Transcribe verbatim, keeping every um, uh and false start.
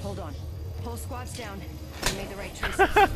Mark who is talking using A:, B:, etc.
A: Hold on. Whole squad's down. You made the right choice.